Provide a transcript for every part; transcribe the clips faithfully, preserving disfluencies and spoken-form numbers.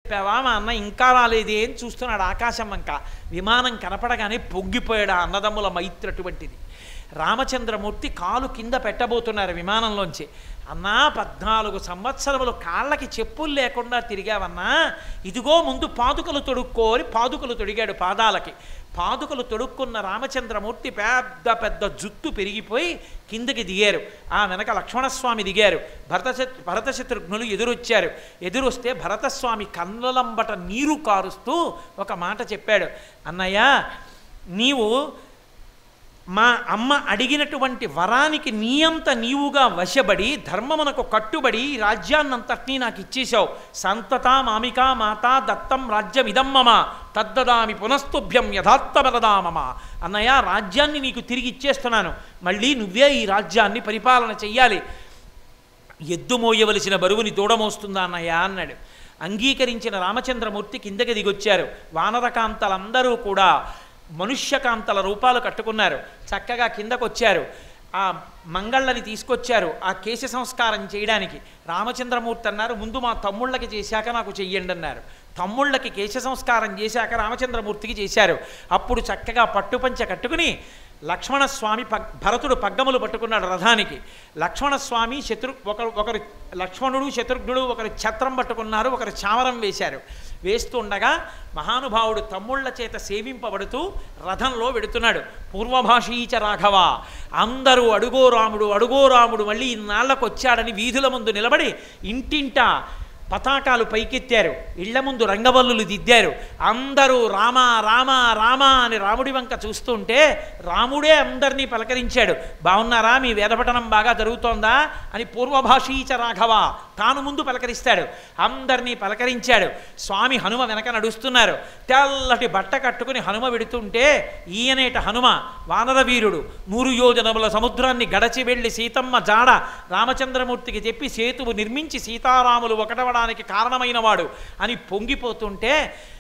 చెప్పావా మా అన్న ఇంకా రాలేదే అని చూస్తున్నాడు ఆకాశం వంక. విమానం కనపడగానే పొంగిపోయాడు ఆ అన్నదమ్ముల మైత్రి అటువంటిది. రామచంద్రమూర్తి కాలు కింద పెట్టబోతున్నారు విమానంలోంచి. అన్నా పద్నాలుగు సంవత్సరములు కాళ్ళకి చెప్పులు లేకుండా తిరిగావన్నా, ఇదిగో ముందు పాదుకలు తొడుక్కో అని పాదుకలు తొడిగాడు పాదాలకి. పాదుకలు తొడుక్కున్న రామచంద్రమూర్తి పెద్ద పెద్ద జుత్తు పెరిగిపోయి కిందకి దిగారు. ఆ వెనక లక్ష్మణస్వామి దిగారు. భరత భరతశత్రుఘ్నులు ఎదురొచ్చారు. ఎదురొస్తే భరతస్వామి కన్నులంబట నీరు కారుస్తూ ఒక మాట చెప్పాడు. అన్నయ్య, నీవు మా అమ్మ అడిగినటువంటి వరానికి నీ అంత నీవుగా వశపడి ధర్మమునకు కట్టుబడి ఈ రాజ్యాన్నంతటినీ నాకు ఇచ్చేశావు. సంతతా మామికా మాతా దత్తం రాజ్యమిదం మమ తద్దదామి పునస్తుభ్యం యథాత్మరదా మమ. అన్నయ్య, రాజ్యాన్ని నీకు తిరిగి ఇచ్చేస్తున్నాను, మళ్ళీ నువ్వే ఈ రాజ్యాన్ని పరిపాలన చెయ్యాలి. ఎద్దు మోయవలసిన బరువుని దూడమోస్తుందా అన్నయ్య అన్నాడు. అంగీకరించిన రామచంద్రమూర్తి కిందకి దిగొచ్చారు. వానరకాంతలందరూ కూడా మనుష్యకాంతల రూపాలు కట్టుకున్నారు. చక్కగా కిందకొచ్చారు. ఆ మంగళ్ళని తీసుకొచ్చారు ఆ కేశ సంస్కారం చేయడానికి. రామచంద్రమూర్తి అన్నారు, ముందు మా తమ్ముళ్ళకి చేశాక నాకు చెయ్యండి అన్నారు. తమ్ముళ్ళకి కేశ సంస్కారం చేశాక రామచంద్రమూర్తికి చేశారు. అప్పుడు చక్కగా పట్టుపంచ కట్టుకుని లక్ష్మణస్వామి పగ్ భరతుడు పగ్గములు పట్టుకున్నాడు రథానికి. లక్ష్మణస్వామి శత్రు ఒకరు ఒకరు లక్ష్మణుడు శత్రుఘ్నుడు ఒకరు ఛత్రం పట్టుకున్నారు, ఒకరు చామరం వేశారు. వేస్తూ ఉండగా మహానుభావుడు తమ్ముళ్ల చేత సేవింపబడుతూ రథంలో వెడుతున్నాడు. పూర్వభాషీచ రాఘవ, అందరూ అడుగో రాముడు అడుగో రాముడు మళ్ళీ ఇన్నాళ్లకు వచ్చాడని వీధుల ముందు నిలబడి ఇంటింటా పతాకాలు పైకెత్తారు. ఇళ్ల ముందు రంగవల్లులు దిద్దారు. అందరూ రామ రామ రామ అని రాముడి వంక చూస్తుంటే రాముడే అందరినీ పలకరించాడు. బాగున్నారా, మీ వేదపఠనం బాగా జరుగుతోందా అని పూర్వభాషీచ రాఘవ తాను ముందు పలకరిస్తాడు. అందరినీ పలకరించాడు. స్వామి హనుమ వెనక నడుస్తున్నారు. తెల్లటి బట్ట కట్టుకుని హనుమ వెడుతుంటే ఈయనేట హనుమ వానరవీరుడు నూరు యోజనముల సముద్రాన్ని గడచి వెళ్ళి సీతమ్మ జాడ రామచంద్రమూర్తికి చెప్పి సేతువు నిర్మించి సీతారాములు ఒకటవడానికి కారణమైన వాడు అని పొంగిపోతుంటే,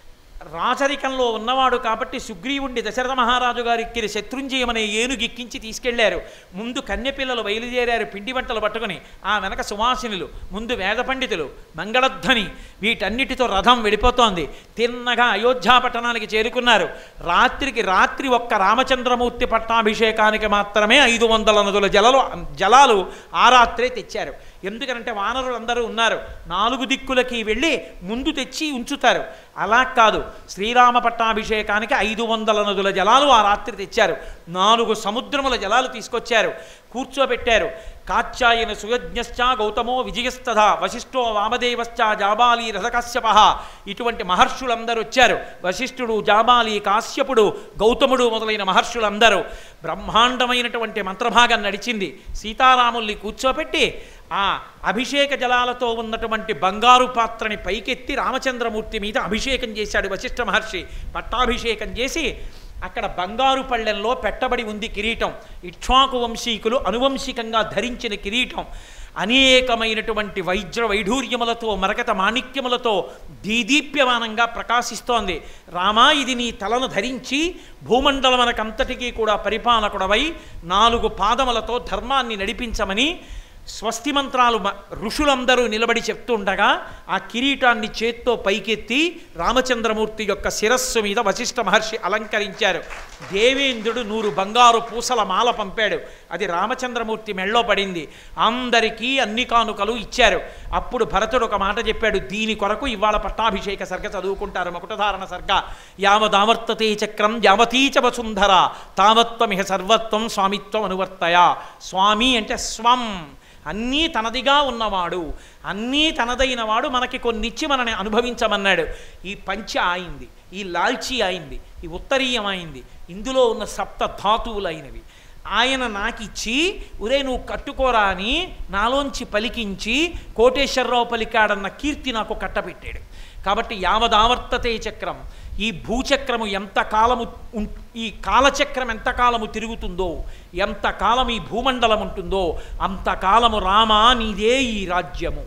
రాచరికంలో ఉన్నవాడు కాబట్టి సుగ్రీవుణ్ణి దశరథ మహారాజు గారికి శత్రుంజయమనే ఏనుగిక్కించి తీసుకెళ్లారు. ముందు కన్యపిల్లలు బయలుదేరారు పిండి వంటలు పట్టుకుని. ఆ వెనక సువాసినులు, ముందు వేద పండితులు, మంగళధ్వని, వీటన్నిటితో రథం వెళ్ళిపోతోంది. తిన్నగా అయోధ్యా పట్టణానికి చేరుకున్నారు. రాత్రికి రాత్రి ఒక్క రామచంద్రమూర్తి పట్టాభిషేకానికి మాత్రమే ఐదు వందల నదుల జలలు జలాలు ఆ రాత్రే తెచ్చారు. ఎందుకనంటే వానరులందరూ ఉన్నారు. నాలుగు దిక్కులకి వెళ్ళి ముందు తెచ్చి ఉంచుతారు. అలా కాదు, శ్రీరామ పట్టాభిషేకానికి ఐదు వందల నదుల జలాలు ఆ రాత్రి తెచ్చారు. నాలుగు సముద్రముల జలాలు తీసుకొచ్చారు, కూర్చోబెట్టారు. కాత్యాయన సుయజ్ఞశ్చ గౌతమో విజయస్తథ వశిష్ఠో వామదేవశ్చ జాబాలి రథకాశ్యప, ఇటువంటి మహర్షులందరూ వచ్చారు. వశిష్ఠుడు, జాబాలి, కాశ్యపుడు, గౌతముడు మొదలైన మహర్షులందరూ. బ్రహ్మాండమైనటువంటి మంత్రభాగం నడిచింది. సీతారాముల్ని కూర్చోపెట్టి ఆ అభిషేక జలాలతో ఉన్నటువంటి బంగారు పాత్రని పైకెత్తి రామచంద్రమూర్తి మీద అభిషేకం చేశాడు వశిష్ఠ మహర్షి. పట్టాభిషేకం చేసి అక్కడ బంగారు పళ్ళెంలో పెట్టబడి ఉంది కిరీటం. ఇక్ష్వాకు వంశీకులు అనువంశికంగా ధరించిన కిరీటం. అనేకమైనటువంటి వైజ్ర వైఢూర్యములతో మరకత మాణిక్యములతో దీదీప్యమానంగా ప్రకాశిస్తోంది. రామా, ఇది నీ తలను ధరించి భూమండలమనకంతటికీ కూడా పరిపాలకుడవై నాలుగు పాదములతో ధర్మాన్ని నడిపించమని స్వస్తి మంత్రాలు ఋషులందరూ నిలబడి చెప్తుండగా ఆ కిరీటాన్ని చేత్తో పైకెత్తి రామచంద్రమూర్తి యొక్క శిరస్సు మీద వశిష్ఠ మహర్షి అలంకరించారు. దేవేంద్రుడు నూరు బంగారు పూసల మాల పంపాడు. అది రామచంద్రమూర్తి మెళ్ళో పడింది. అందరికీ అన్ని కానుకలు ఇచ్చారు. అప్పుడు భరతుడు ఒక మాట చెప్పాడు, దీని కొరకు ఇవాళ పట్టాభిషేక సర్గ చదువుకుంటారు. మకుటధారణ సర్గ. యావదావర్తతే చక్రం యావతీచ వసుంధర తావత్వమిహ సర్వత్వం స్వామిత్వం అనువర్తయ. స్వామి అంటే స్వం, అన్నీ తనదిగా ఉన్నవాడు, అన్నీ తనదైన వాడు మనకి కొన్నిచ్చి మనని అనుభవించమన్నాడు. ఈ పంచ ఆయింది, ఈ లాల్చీ అయింది, ఈ ఉత్తరీయం అయింది, ఇందులో ఉన్న సప్త ధాతువులు అయినవి ఆయన నాకిచ్చి, ఉరే నువ్వు కట్టుకోరా అని నాలోంచి పలికించి కోటేశ్వరరావు పలికాడన్న కీర్తి నాకు కట్టబెట్టాడు. కాబట్టి యావదావర్తతే చక్రం, ఈ భూచక్రము ఎంత కాలము, ఈ కాలచక్రం ఎంత కాలము తిరుగుతుందో, ఎంత కాలం ఈ భూమండలం ఉంటుందో అంతకాలము రామా నీదే ఈ రాజ్యము.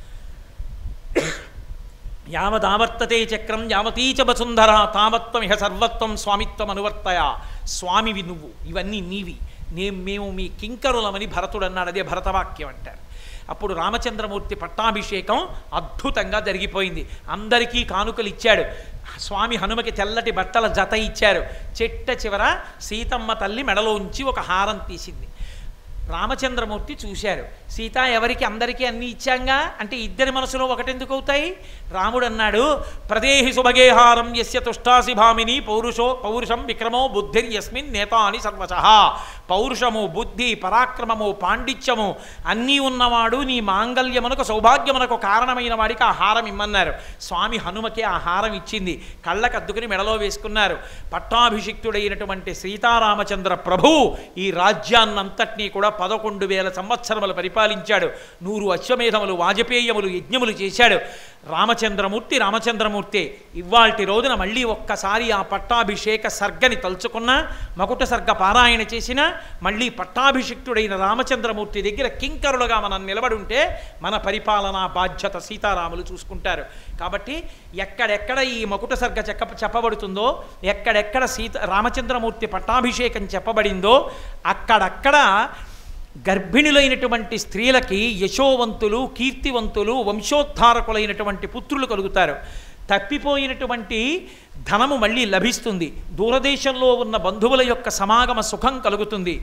యావదావర్తతే చక్రం యావతీచ వసుంధర తావత్వం ఇహ సర్వత్వం స్వామిత్వం అనువర్తయ. స్వామివి నువ్వు, ఇవన్నీ నీవి, నే మేము మీ కింకరులమని భరతుడు అన్నాడు. అదే భరతవాక్యం అంటారు. అప్పుడు రామచంద్రమూర్తి పట్టాభిషేకం అద్భుతంగా జరిగిపోయింది. అందరికీ కానుకలు ఇచ్చాడు. స్వామి హనుమకి తెల్లటి బట్టల జత ఇచ్చారు. చెట్ట చివర సీతమ్మ తల్లి మెడలోంచి ఒక హారం తీసింది. రామచంద్రమూర్తి చూశారు. సీత ఎవరికి అందరికీ అన్నీ ఇచ్చాంగా అంటే ఇద్దరి మనసులో ఒకటెందుకు అవుతాయి? రాముడు అన్నాడు, ప్రదేహి సుభగేహారం యస్య తుష్టాసి భామిని పౌరుషో పౌరుషం విక్రమో బుద్ధిర్యస్మిన్ నేతాని సర్వశః. పౌరుషము, బుద్ధి, పరాక్రమము, పాండిత్యము అన్నీ ఉన్నవాడు నీ మాంగల్యమునకు సౌభాగ్యమునకు కారణమైన వాడికి ఆ హారం ఇమ్మన్నారు. స్వామి హనుమకి ఆ హారం ఇచ్చింది. కళ్ళకద్దుకుని మెడలో వేసుకున్నారు. పట్టాభిషిక్తుడైనటువంటి సీతారామచంద్ర ప్రభువు ఈ రాజ్యాన్నంతటినీ కూడా పదకొండు వేల సంవత్సరములు పరిపాలించాడు. నూరు అశ్వమేధములు, వాజపేయములు, యజ్ఞములు చేశాడు. రామచంద్రమూర్తి రామచంద్రమూర్తి ఇవాల్టి రోజున మళ్ళీ ఒక్కసారి ఆ పట్టాభిషేక సర్గని తలుచుకున్నా, మకుట సర్గ పారాయణ చేసినా, మళ్ళీ పట్టాభిషిక్తుడైన రామచంద్రమూర్తి దగ్గర కింకరులుగా మనం నిలబడి ఉంటే మన పరిపాలనా బాధ్యత సీతారాములు చూసుకుంటారు. కాబట్టి ఎక్కడెక్కడ ఈ మకుట సర్గ చెక్క చెప్పబడుతుందో, ఎక్కడెక్కడ సీత రామచంద్రమూర్తి పట్టాభిషేకం చెప్పబడిందో అక్కడక్కడ గర్భిణులైనటువంటి స్త్రీలకి యశోవంతులు, కీర్తివంతులు, వంశోద్ధారకులైనటువంటి పుత్రులు కలుగుతారు. తప్పిపోయినటువంటి ధనము మళ్ళీ లభిస్తుంది. దూరదేశంలో ఉన్న బంధువుల యొక్క సమాగమ సుఖం కలుగుతుంది.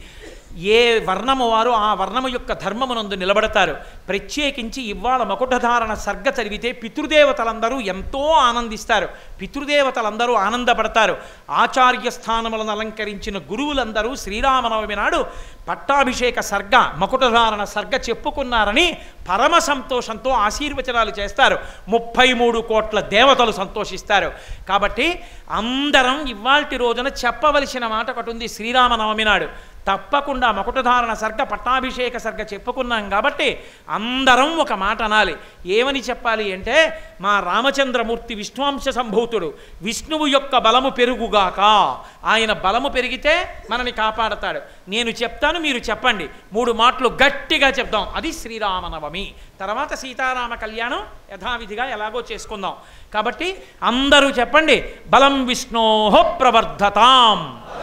ఏ వర్ణము వారు ఆ వర్ణము యొక్క ధర్మమునందు నిలబడతారు. ప్రత్యేకించి ఇవాళ మకుటధారణ సర్గ చదివితే పితృదేవతలందరూ ఎంతో ఆనందిస్తారు. పితృదేవతలందరూ ఆనందపడతారు. ఆచార్య స్థానములను అలంకరించిన గురువులందరూ శ్రీరామనవమి నాడు పట్టాభిషేక సర్గ, మకుటధారణ సర్గ చెప్పుకున్నారని పరమ సంతోషంతో ఆశీర్వచనాలు చేస్తారు. ముప్పై మూడు కోట్ల దేవతలు సంతోషిస్తారు. కాబట్టి అందరం ఇవాల్టి రోజున చెప్పవలసిన మాట ఒకటి ఉంది. శ్రీరామనవమి నాడు తప్పకుండా మకుటధారణ సర్గ, పట్టాభిషేక సర్గ చెప్పుకున్నాం కాబట్టి అందరం ఒక మాట అనాలి. ఏమని చెప్పాలి అంటే, మా రామచంద్రమూర్తి విష్ణువంశ సంభూతుడు, విష్ణువు యొక్క బలము పెరుగుగాక. ఆయన బలము పెరిగితే మనని కాపాడతాడు. నేను చెప్తాను, మీరు చెప్పండి. మూడు మాటలు గట్టిగా చెప్దాం. అది శ్రీరామనవమి. తర్వాత సీతారామ కళ్యాణం యథావిధిగా ఎలాగో చేసుకుందాం. కాబట్టి అందరూ చెప్పండి, బలం విష్ణోః ప్రవర్ధతాం,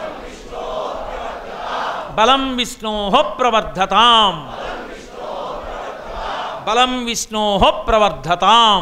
బలం విష్ణోః ప్రవర్ధతాం, బలం విష్ణోః ప్రవర్ధతాం.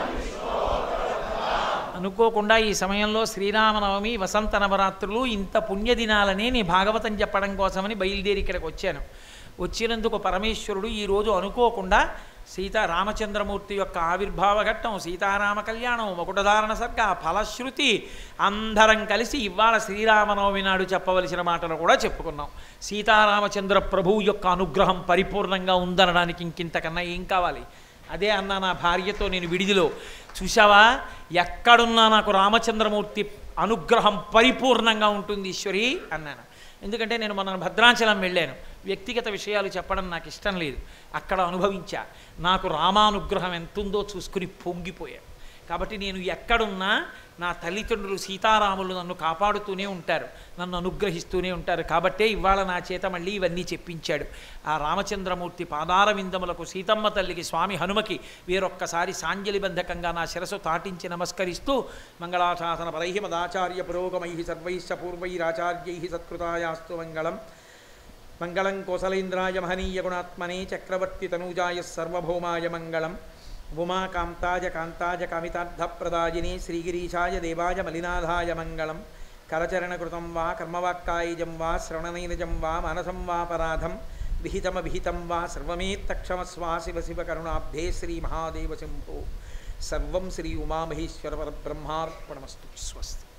అనుకోకుండా ఈ సమయంలో శ్రీరామనవమి, వసంత నవరాత్రులు, ఇంత పుణ్యదినాలని నీ భాగవతం చెప్పడం కోసమని బయలుదేరి ఇక్కడికి వచ్చాను. వచ్చినందుకు పరమేశ్వరుడు ఈరోజు అనుకోకుండా సీతా రామచంద్రమూర్తి యొక్క ఆవిర్భావ ఘట్టం, సీతారామ కళ్యాణం, మకుటధారణ సర్గ, ఫలశ్రుతి అందరం కలిసి ఇవాళ శ్రీరామనవమి నాడు చెప్పవలసిన మాటలు కూడా చెప్పుకున్నాం. సీతారామచంద్ర ప్రభువు యొక్క అనుగ్రహం పరిపూర్ణంగా ఉందనడానికి ఇంకింతకన్నా ఏం కావాలి? అదే అన్నా నా భార్యతో నేను విడిదిలో, చూసావా ఎక్కడున్నా నాకు రామచంద్రమూర్తి అనుగ్రహం పరిపూర్ణంగా ఉంటుంది ఈశ్వరి అన్నాను. ఎందుకంటే నేను మొన్న భద్రాచలం వెళ్ళాను. వ్యక్తిగత విషయాలు చెప్పడం నాకు ఇష్టం లేదు. అక్కడ అనుభవించా. నాకు రామానుగ్రహం ఎంతుందో చూసుకుని పొంగిపోయాను. కాబట్టి నేను ఎక్కడున్నా నా తల్లిదండ్రులు సీతారాములు నన్ను కాపాడుతూనే ఉంటారు, నన్ను అనుగ్రహిస్తూనే ఉంటారు. కాబట్టే ఇవాళ నా చేత మళ్ళీ ఇవన్నీ చెప్పించాడు. ఆ రామచంద్రమూర్తి పాదార విందములకు, సీతమ్మ తల్లికి, స్వామి హనుమకి వేరొక్కసారి సాంజలిబంధకంగా నా శిరసు తాటించి నమస్కరిస్తూ, మంగళాశాసన పరై మదాచార్య పురోగమై సర్వైశ్చ పూర్వైరాచార్యై సత్కృతాయాస్తు మంగళం. మంగళం కోసలేంద్రాయ మహనీయ గుణాత్మనే చక్రవర్తి తనూజాయ సర్వభౌమాయ మంగళం. ఉమాకాంతాయ కాంతాయ కామితార్థప్రదాయినే శ్రీగిరీశాయ దేవాయ మలినాథాయ మంగళం. కరచరణకృతం వా కర్మవాక్కాయజం వా శ్రవణనైనజం వా మానసం వాపరాధం విహితమవిహితం వా సర్వమేత్తక్షమస్వా శివ శివ కరుణాబ్ధే శ్రీ మహాదేవ శంభో. సర్వం శ్రీ ఉమామహేశ్వర పరబ్రహ్మార్పణమస్తు. స్వస్తి.